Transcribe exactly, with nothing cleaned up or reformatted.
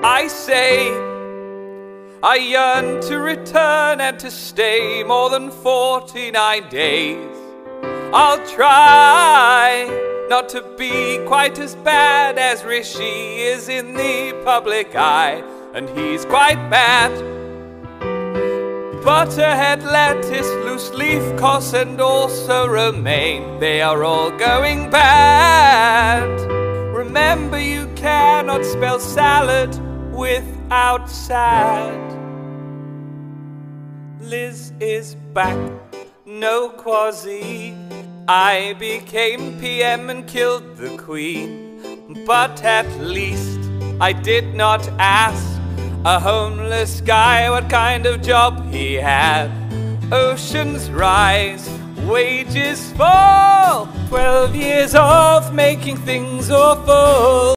I say I yearn to return and to stay more than forty-nine days. I'll try not to be quite as bad as Rishi is in the public eye, and he's quite bad. Butterhead, lettuce, loose leaf, cos and also romaine, they are all going bad. Remember, you cannot spell salad without sad. Liz is back, no quasi. I became P M and killed the Queen, but at least I did not ask a homeless guy what kind of job he had. Oceans rise, wages fall, twelve years of making things awful.